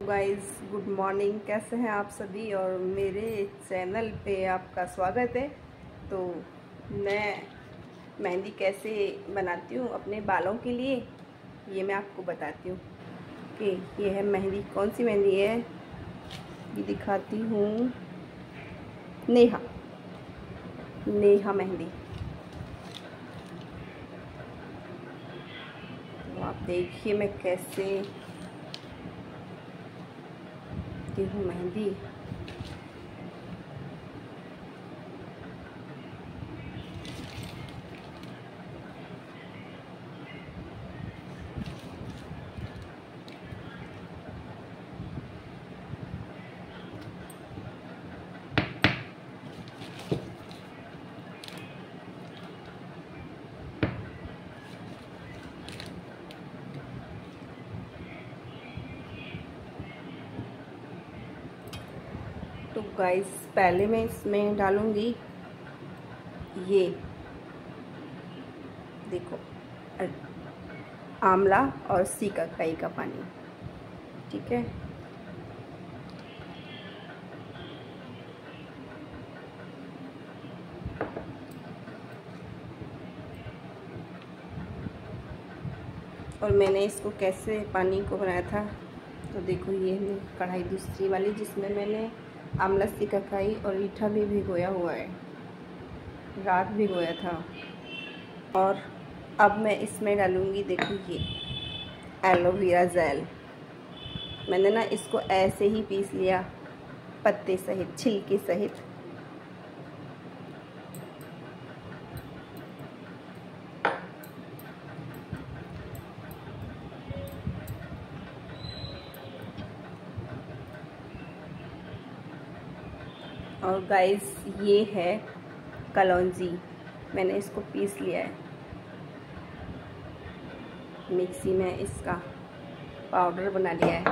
Guys good morning. कैसे हैं आप सभी और मेरे चैनल पे आपका स्वागत है। तो मैं मेहंदी कैसे बनाती हूँ अपने बालों के लिए ये मैं आपको बताती हूँ कि ये है मेहंदी। कौन सी मेहंदी है ये दिखाती हूँ। नेहा मेहंदी। तो आप देखिए मैं कैसे हूँ मेहंदी। तो गाइस पहले मैं इसमें डालूंगी ये देखो आंवला और सीकाकाई का पानी। ठीक है, और मैंने इसको कैसे पानी को बनाया था तो देखो ये कढ़ाई दूसरी वाली जिसमें मैंने आंवला सीकाकाई और रीठा भी भिगोया हुआ है, रात भिगोया था। और अब मैं इसमें डालूंगी देखो ये एलोवेरा जेल। मैंने ना इसको ऐसे ही पीस लिया पत्ते सहित, छिलके सहित। और गाइस ये है कलौंजी, मैंने इसको पीस लिया है मिक्सी में, इसका पाउडर बना लिया है।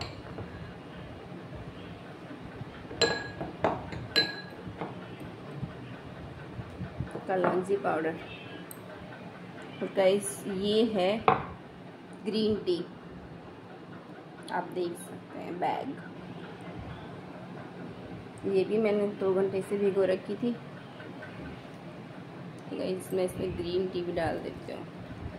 कलौंजी पाउडर। और गाइस ये है ग्रीन टी, आप देख सकते हैं बैग। ये भी मैंने 2 घंटे से भिगो रखी थी। ठीक है, इसमें ग्रीन टी भी डाल देते हो।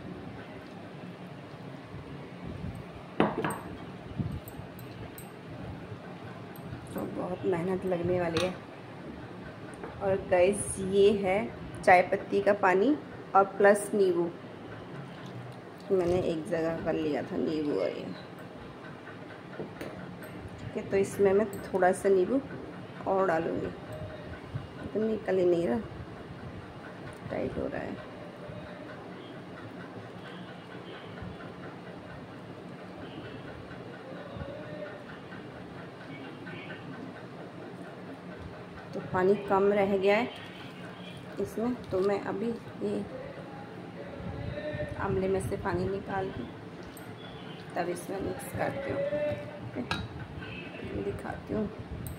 तो बहुत मेहनत लगने वाली है। और गाइस ये है चाय पत्ती का पानी और प्लस नींबू। मैंने एक जगह कर लिया था नींबू और ये। ठीक है, तो इसमें मैं थोड़ा सा नींबू और डालूंगी। तो निकल ही नहीं रहा, टाइट हो रहा है। तो पानी कम रह गया है इसमें, तो मैं अभी ये आंवले में से पानी निकाल के तब इसमें मिक्स करती हूँ। दिखाती हूँ।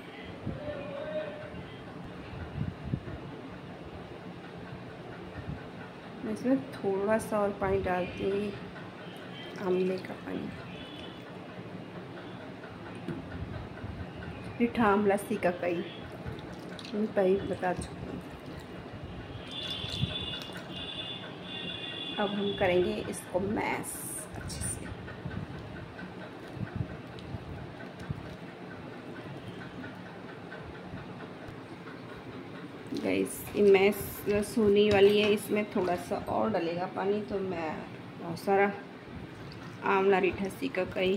मैं इसमें थोड़ा सा और पानी डालती हूँ, आंवले का पानी। रीठा आंवला सीकाकाई पहले बता चुकी हूँ। अब हम करेंगे इसको मैश अच्छे से। गाइस ये मैश सोनी वाली है, इसमें थोड़ा सा और डलेगा पानी। तो मैं बहुत सारा आंवला रीठा सीकाकाई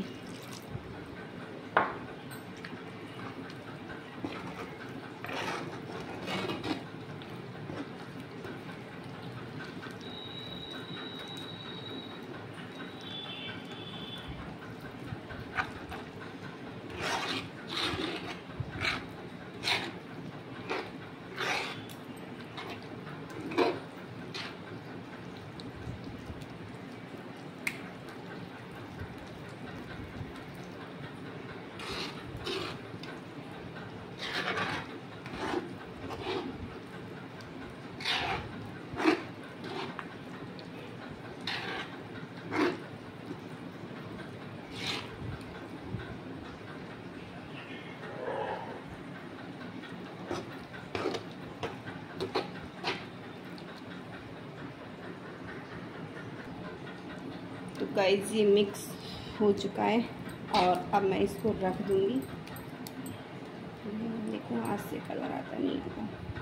गाइस ये मिक्स हो चुका है और अब मैं इसको रख दूँगी। देखो हाथ से कलर आता नहीं है,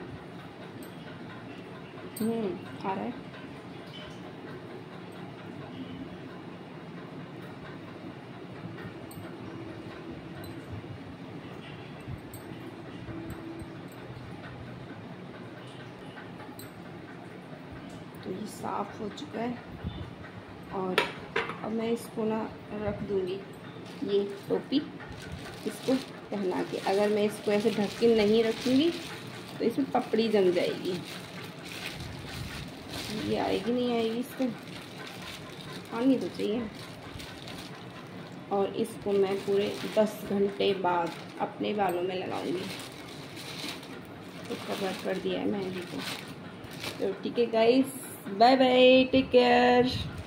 आ रहा है। तो ये साफ़ हो चुका है और अब मैं इसको ना रख दूँगी ये टोपी इसको पहना के। अगर मैं इसको ऐसे ढक के नहीं रखूँगी तो इसमें पपड़ी जम जाएगी। ये आएगी नहीं आएगी, इसको आनी तो चाहिए। और इसको मैं पूरे 10 घंटे बाद अपने बालों में लगाऊंगी। तो कवर कर दिया है मेहंदी को। तो ठीक है guys, bye bye, take care.